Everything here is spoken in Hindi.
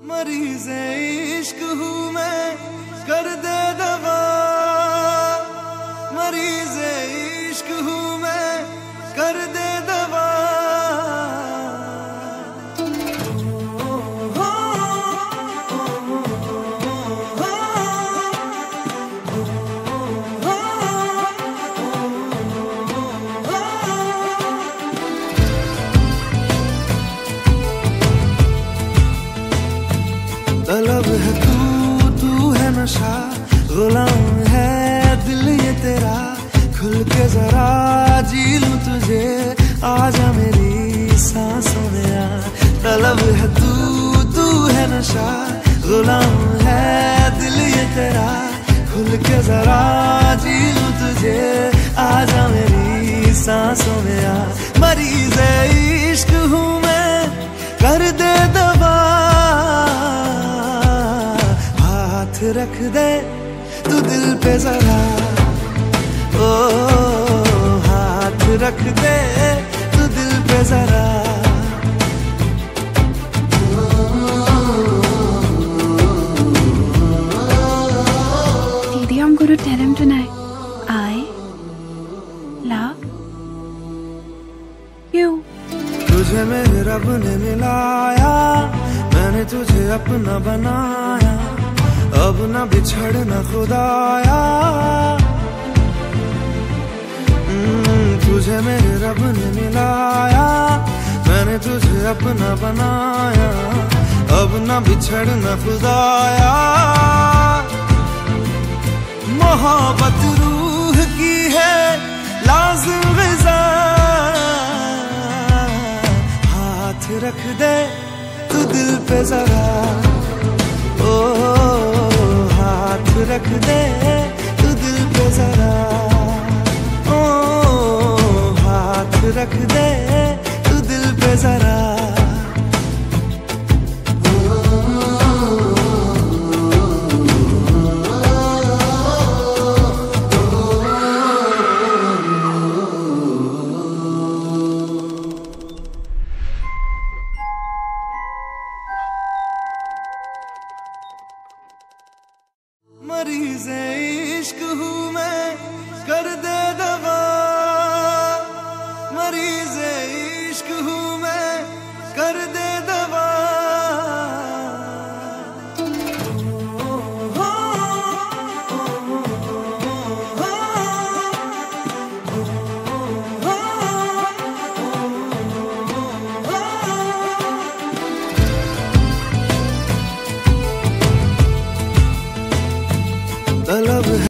मरीज़े इश्क हूँ मैं, कर दे दवा। मरीज़े इश्क हूँ मैं, कर दे दवा। तलब है तू है नशा, गुलाम है दिल ये तेरा। खुल के जरा जी लूं तुझे, आजा मेरी सांसों में आ। तलब है तू है नशा, गुलाम है दिल ये तेरा। खुल के जरा जी लूं तुझे, आजा मेरी सांसों में आ। मरीज़े इश्क हूँ मैं, कर दे दवा। हाथ रख दे तू दिल पे जरा, ओ हाथ रख दे तू दिल पे जरा। Didi, I'm gonna tell him tonight. I love you. तुझे मेरे रब ने मिलाया, मैंने तुझे अपना बनाया। अब न बिछड़ना खुदाया, तुझे मेरे रब ने मिलाया। मैंने तुझे अपना बनाया, अब न बिछड़ना खुदाया। मोहब्बत रूह की है लाज़िम ग़िज़ा। हाथ रख दे तू दिल पे जरा, ओ हाथ रख दे तू दिल पे जरा। ओ हाथ रख दे तू दिल पे जरा। मरीज़े इश्क हूँ मैं, कर दे दवा। मरीज़े इश्क हूँ मैं, कर दे दवा। तलब